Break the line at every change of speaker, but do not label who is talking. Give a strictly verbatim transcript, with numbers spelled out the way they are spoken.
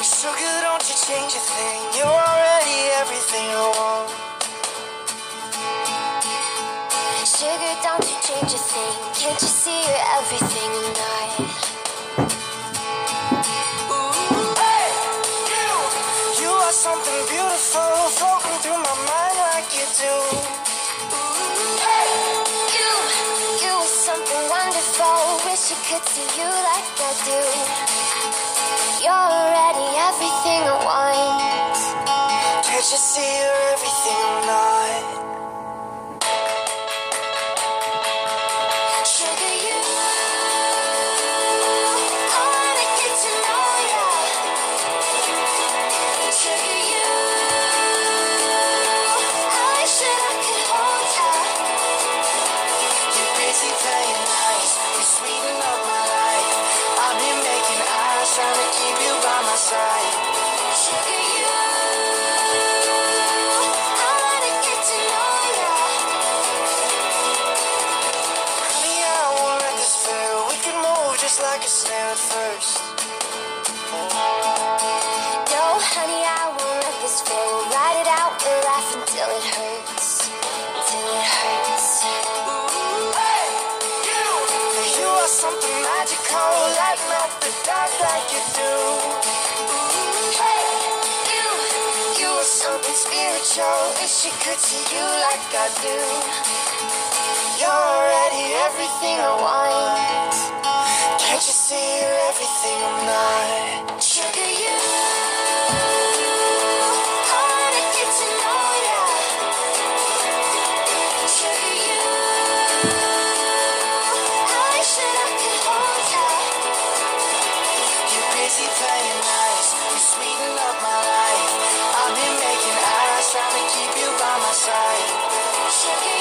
Sugar, don't you change a thing. You're already everything I want.
Sugar, don't you change a thing. Can't you see you're everything I'm not?
Ooh, hey, you, you are something beautiful, floating through my mind like you do. Ooh, hey,
You, you are something wonderful. Wish I could see you like I do. You're already everything I want.
can't you see you're everything I'm not?
Sugar, you, I wanna get to know ya. Sugar, you, I wish that I could hold ya.
You're busy playing nice, you sweeten up my life. I've been making eyes, trying to keep you by my side.
Sugar, you, I wanna get to know ya.
Honey, I won't let this fail. We can move just like a snail at first.
No, honey, I won't let this fail. We'll ride it out, we'll laugh until it hurts. Until it hurts.
Ooh, hey, you, you are something magical, lighting up the dark like you do. Ooh, hey,
You,
you are something spiritual, wish you could see you like I do. You're already everything I want. Can't you see you're everything I'm not?
sugar, you, I wanna get to know ya. Sugar, you, I wish that I could hold ya.
You're busy playing nice, you sweeten up my life. I've been making eyes, trying to keep you by my side.
Sugar,